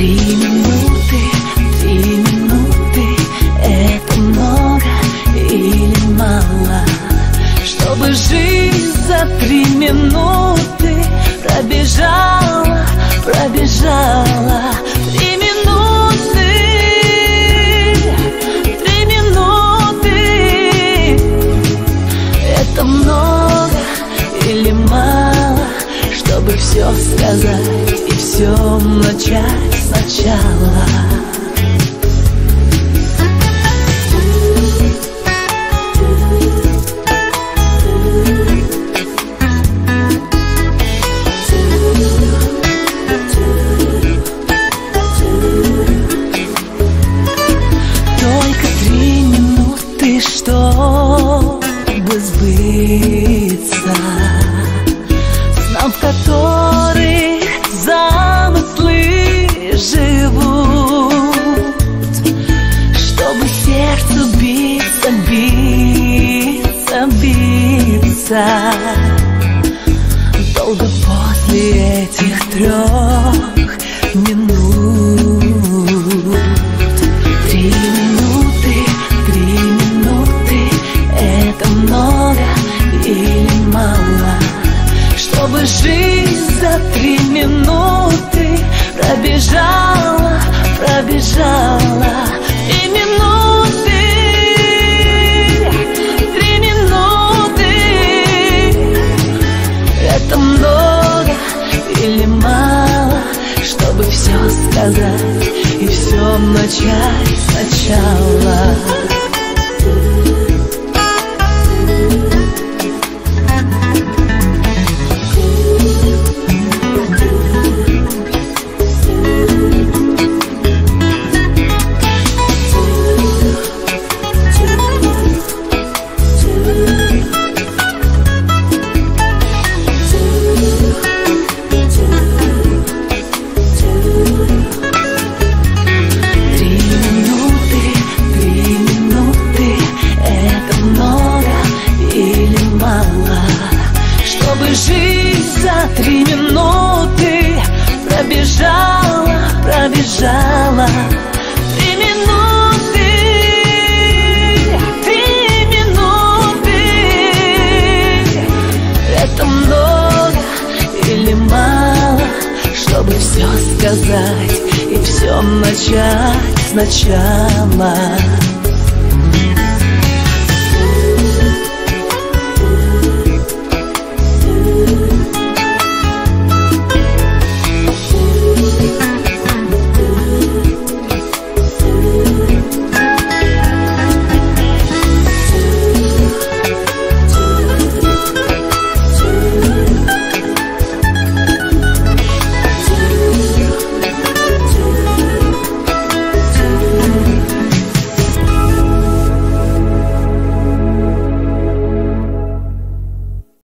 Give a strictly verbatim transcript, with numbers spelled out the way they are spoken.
Три минуты, три минуты, это много или мало? Чтобы жизнь за три минуты пробежала, пробежала. Три минуты, три минуты, это много или мало? Чтобы все сказать и все начать сначала. Только три минуты, чтобы сбыться снам, в которых замыслы живут, чтобы сердцу биться, биться, биться долго после этих трех минут. Три минуты, три минуты, это много или мало? Чтобы жизнь за три минуты пробежала, пробежала. Три минуты, три минуты, это много или мало? Чтобы все сказать и все начать сначала. Жизнь за три минуты пробежала, пробежала. Три минуты, три минуты, это много или мало? Чтобы все сказать и все начать сначала.